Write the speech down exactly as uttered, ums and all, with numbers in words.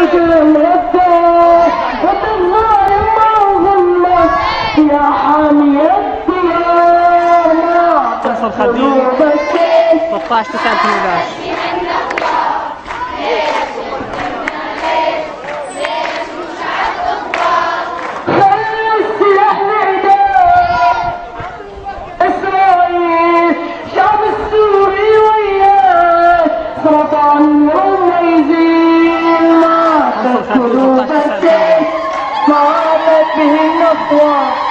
مثل الغدار وتالله ما ظلمت يا حامي الديار ما قلوبك ثلاثة عشر تسعة ألفين وأحد عشر. قلوبك ما عادت به النصوى